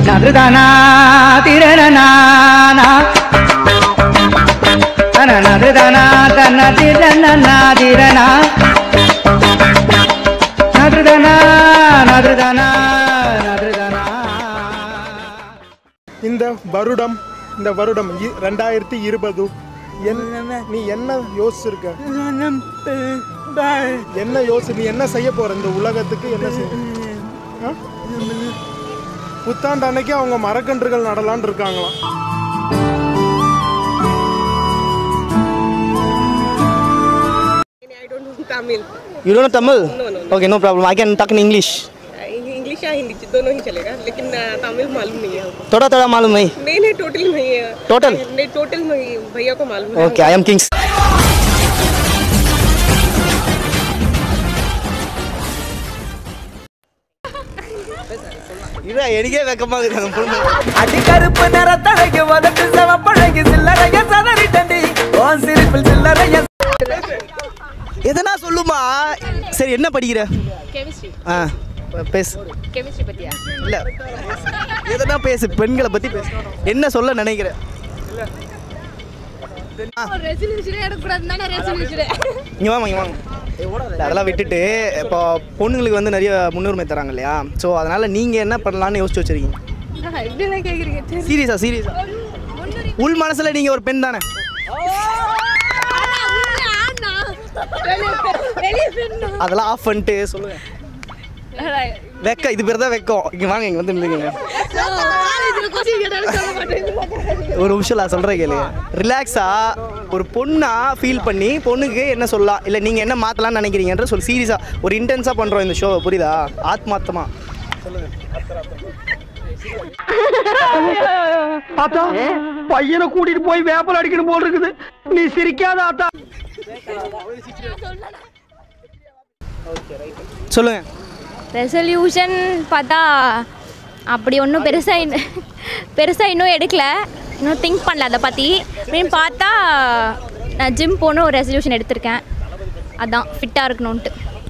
நதுதானா திரணனா நதுதானா தன திரணனா திரணா நதுதானா நதுதானா நதுதானா. இந்த வருடம் 2020 நீ என்ன யோசிச்சிருக்க? என்ன யோசி, நீ என்ன செய்ய போற இந்த உலகத்துக்கு? என்ன செய்ய? புத்தாண்டு அன்னைக்கு அவங்க மரக்கன்றுகள் நடலான்னு இருக்காங்களாம். I don't know Tamil. You don't know Tamil? No. Okay, no problem. I can talk in English. English या हिंदी दोनों ही चलेगा, लेकिन तमिल मालूम नहीं है हमको. थोड़ा मालूम नहीं. नहीं टोटल नहीं है. टोटल? नहीं टोटल नहीं, भैया को मालूम है. Okay, I am Kings. இத எனக்கே வெக்கமா இருக்கு. அடி கருப்பு நிறத்தழகு வதட்டு செவப்பழகு சில்லறைய சதறிட்டண்டி ஓன் சிரிப்பில் சில்லறைய. எதனா சொல்லுமா. சரி, என்ன படிக்கிற? Chemistry. பேசு. Chemistry பத்தியா? இல்ல, எதனா பேசு, பெண்களை பத்தி பேசு. என்ன சொல்ல நினைக்கிற? ரெசல்யூஷனே எடுக்க கூடாதுன்னா ரெசல்யூஷன். இங்க வாங்க. அதெல்லாம் விட்டுட்டு இப்போ பொண்ணுங்களுக்கு வந்து நிறைய முன்னுரிமை தராங்க இல்லையா? ஸோ அதனால நீங்க என்ன பண்ணலாம்னு யோசிச்சு வச்சிருக்கீங்க? எப்படிலாம் கேக்குறீங்க? சீரியஸா உள் மனசுல நீங்க ஒரு பெண் தானே? அதெல்லாம் ஆஃப் பண்ணிட்டு சொல்லுங்க. வெக்கம், இது பேர் தான் வெக்கம். இங்க வாங்க, இங்க வந்து நில்லுங்க. ஒரு நிமிஷம் நான் சொல்றேன் கேளு. ரிலாக்ஸா ஒரு பொண்ணா ஃபீல் பண்ணி பொண்ணுக்கு என்ன சொல்லலாம், இல்லை நீங்க என்ன மாத்தலாம்னு நினைக்கிறீங்கன்ற சொல்லி சீரியஸா ஒரு இன்டென்ஸா பண்றோம் இந்த ஷோ, புரியுதா? ஆத்மார்த்தமா சொல்லுங்க. ஆத்தா, பையனை கூட்டிட்டு போய் வேப்பல் அடிக்கணும் போல் இருக்குது. நீ சிரிக்காத ஆத்தா. சொல்லுங்க. ரெசல்யூஷன் பார்த்தா அப்படி ஒன்றும் பெருசாக இன்னும் எடுக்கல, இன்னும் திங்க் பண்ணல அதை பற்றி. அப்படின்னு பார்த்தா நான் ஜிம் போகணும் ஒரு ரெசல்யூஷன் எடுத்திருக்கேன். அதான் ஃபிட்டாக இருக்கணும்ன்ட்டு.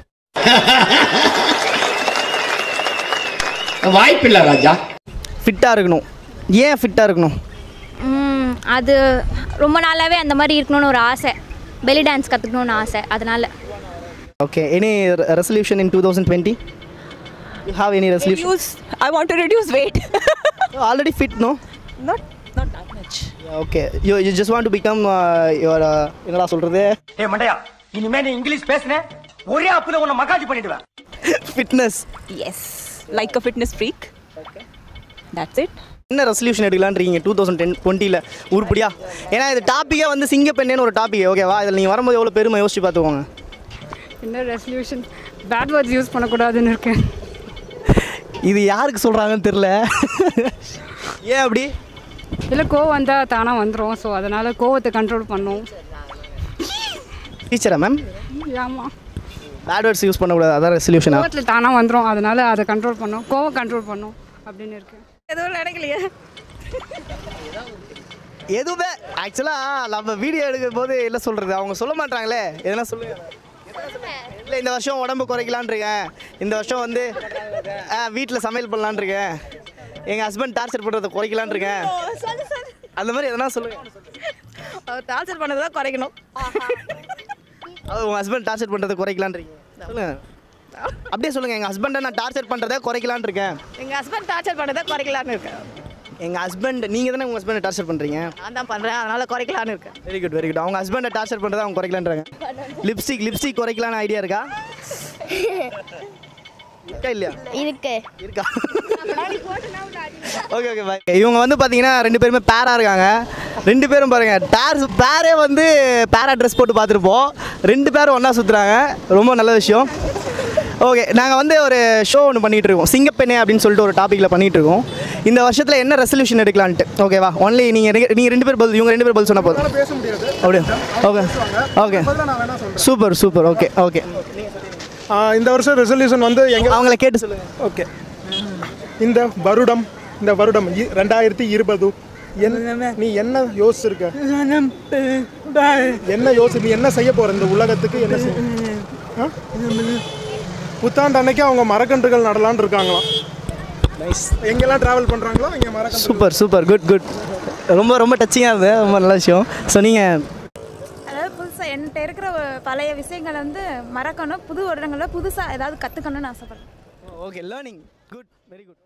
வாய்ப்பில்லை ராஜா. ஃபிட்டாக இருக்கணும். ஏன் ஃபிட்டாக இருக்கணும்? அது ரொம்ப நாளாகவே அந்த மாதிரி இருக்கணும்னு ஒரு ஆசை. பெலி டான்ஸ் கற்றுக்கணும்னு ஆசை, அதனால். Okay, any resolution in 2020? You have any resolution? I want to reduce weight. Already fit, no? Not that much. Yeah, okay. You just want to become your என்னடா சொல்றது? ஏய் மண்டையா, இனிமே நீ இங்கிலீஷ் பேசுனே ஒரே ஆப்புல உன்னை மகாஜி பண்ணிடுவேன். Fitness. Yes, like a fitness freak. Okay. That's it. என்ன ரெசல்யூஷன் எடுக்கலான்றீங்க 2020ல உருப்படியா? ஏன்னா இது டாப்பிக்கே வந்து சிங்கப்பெண்ணேன்னு ஒரு டாபிக், ஓகேவா? இதில் நீங்கள் வரும்போது எவ்வளோ பெருமை யோசிச்சு பார்த்துக்கோங்க. என்ன ரெசல்யூஷன்? பேட் வேர்ட்ஸ் யூஸ் பண்ணக்கூடாதுன்னு இருக்கேன். இது யாருக்கு சொல்கிறாங்கன்னு தெரில. ஏன் அப்படி? இல்லை, கோவம் வந்தால் தானாக வந்துடும். ஸோ அதனால் கோவத்தை கண்ட்ரோல் பண்ணும். டீச்சரா மேம்? ஆமாம், பேட் வேர்ட்ஸ் யூஸ் பண்ணக்கூடாது, அதான் ரெசல்யூஷனா? கோவத்தில் தானாக வந்துடும், அதனால் அதை கண்ட்ரோல் பண்ணும், கோவம் கண்ட்ரோல் பண்ணும் அப்படின்னு இருக்கு. எதுவும் நினைக்கலையா? எதுவுமே ஆக்சுவலாக நம்ம வீடியோ எடுக்கும் போது என்ன சொல்கிறது, அவங்க சொல்ல மாட்டாங்களே. எதனா சொல்லுங்க. இல்லை, இந்த வருஷம் உடம்பு குறைக்கலான் இருக்கேன், இந்த வருஷம் வந்து வீட்டில் சமையல் பண்ணலான் இருக்கேன், எங்கள் ஹஸ்பண்ட் டார்ச்சர் பண்ணுறதை குறைக்கலான் இருக்கேன், அந்த மாதிரி எதனா சொல்லுங்க. டார்ச்சர் பண்ணதை தான் குறைக்கணும். அது உங்கள் ஹஸ்பண்ட் டார்ச்சர் பண்ணுறதை குறைக்கலான் இருக்கீங்க, சொல்லுங்க. அப்படியே சொல்லுங்கள். எங்கள் ஹஸ்பண்டை நான் டார்ச்சர் பண்ணுறதை குறைக்கலான் இருக்கேன். எங்கள் ஹஸ்பண்ட் டார்ச்சர் பண்ணதை குறைக்கலான்னு இருக்கேன். எங்கள் ஹஸ்பண்ட், நீங்கள் தானே உங்கள் ஹஸ்பண்டை டார்ச்சர் பண்ணுறீங்க? நான் தான் பண்ணுறேன், அதனால் குறைக்கலான்னு இருக்கேன். Very good. அவங்க ஹஸ்பண்டை டார்ச்சர் பண்ணுறதை அவங்க குறைக்கலான்றாங்க. லிப்ஸ்டிக் குறைக்கலான்னு ஐடியா இருக்கா இல்லையா? இருக்கா? Okay bye. இவங்க வந்து பார்த்தீங்கன்னா 2 பேருமே பேராக இருக்காங்க. 2 பேரும் பாருங்கள், பேரே வந்து பேரா ட்ரெஸ் போட்டு பார்த்துருப்போம். 2 பேரும் ஒன்றா சுற்றுறாங்க, ரொம்ப நல்ல விஷயம். ஓகே, நாங்கள் வந்து ஒரு ஷோ ஒன்று பண்ணிகிட்டு இருக்கோம், சிங்கப்பெண்ணே அப்படின்னு சொல்லிட்டு ஒரு டாப்பிக்கில் பண்ணிகிட்டு இருக்கோம். இந்த வருஷத்தில் என்ன ரெசல்யூஷன் எடுக்கலான்ட்டு, ஓகேவா? ஒன்லி நீங்கள் 2 பேர் பதில், இவங்க 2 பேர் பதில் சொன்னால் போதும். பேச முடியாது அப்படியே? Okay super. ஓகே. இந்த வருஷம் ரெசல்யூஷன் வந்து அவங்கள கேட்டு சொல்லுங்கள். ஓகே, இந்த வருடம் 2020 நீ என்ன யோசிச்சிருக்க? என்ன யோசி, நீ என்ன செய்ய போற இந்த உலகத்துக்கு? என்ன செய்ய? புத்தாண்டு அன்னைக்கு அவங்க மரக்கன்றுகள் நடலான்னு இருக்காங்களாம். நைஸ். எங்கெல்லாம் ட்ராவல் பண்ணுறாங்களோ இங்கே மறக்க சூப்பர் குட் ரொம்ப ரொம்ப டச்சிங்காக இருந்தது, ரொம்ப நல்ல விஷயம். ஸோ நீங்கள் அதாவது புதுசாக என்கிட்ட இருக்கிற பழைய விஷயங்களை வந்து மறக்கணும், புது வருடங்களில் புதுசாக ஏதாவது கற்றுக்கணும்னு ஆசைப்பட்றேன். Okay, learning good, very good.